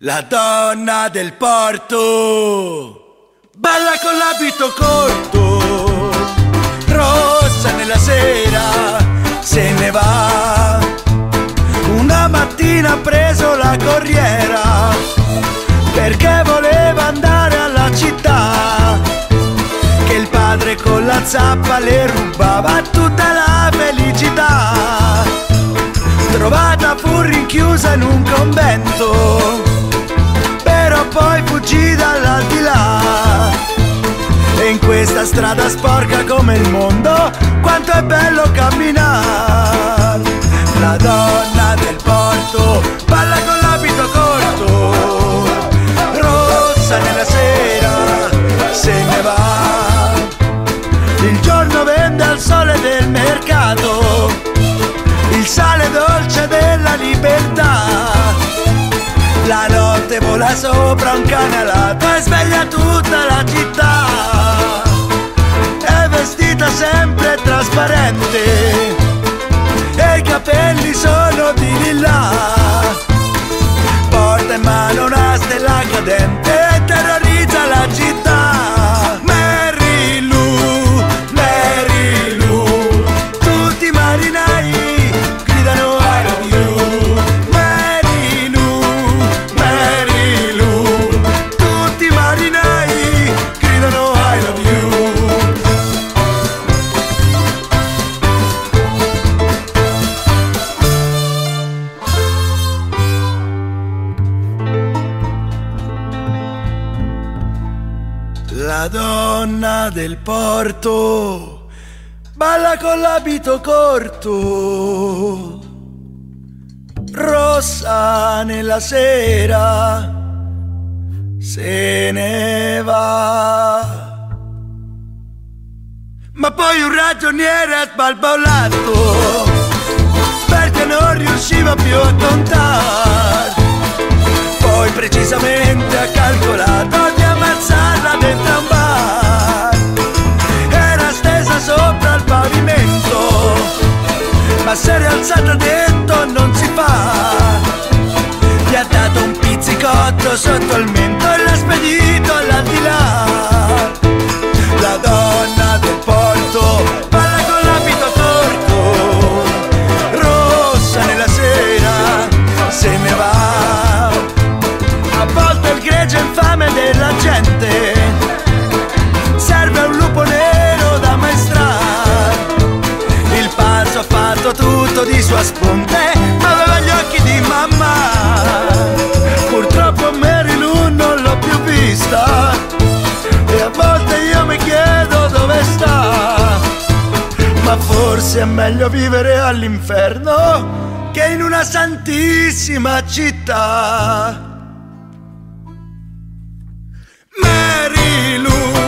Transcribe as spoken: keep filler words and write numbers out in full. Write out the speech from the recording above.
La donna del porto balla con l'abito corto, rossa nella sera, se ne va. Una mattina ha preso la corriera perché voleva andare alla città, che il padre con la zappa le rubava tutta la felicità. Trovata fu rinchiusa in un convento, però poi fuggì dall'aldilà. E in questa strada sporca come il mondo, quanto è bello camminare. La donna del porto balla con l'abito corto, rossa nella sera, se ne va. Il giorno vende al sole del mercato il sale dolce della libertà. La notte vola sopra un cane alato e sveglia tutta la città. È vestita sempre trasparente e i capelli sono di lilla. Porta in mano una stella cadente e terrorizza la città. Mary Lou, Mary Lou, tutti i marinai gridano I love you. Mary Lou, Mary Lou, tutti i marinai gridano I love you. La donna del porto balla con l'abito corto, rossa nella sera, se ne va. Ma poi un ragioniere ha sbalbolato perché non riusciva più a contare. Poi precisamente ha calcolato di ammazzarla dentro a un bar. Era stesa sopra il pavimento, ma si è rialzata, ha detto non si fa. Gli ha dato un pizzicotto sotto il mento e l'ha spedito all'aldilà. La donna del porto balla con l'abito corto, rossa nella sera, se ne va. A volte il gregge infame della gente serve a un lupo nero da maestrare. Il pazzo ha fatto tutto di sua spunte, ma aveva gli occhi di mamma. Purtroppo Mary Lou non l'ho più vista e a volte io mi chiedo dove sta. Ma forse è meglio vivere all'inferno che in una santissima città. Mary Lou.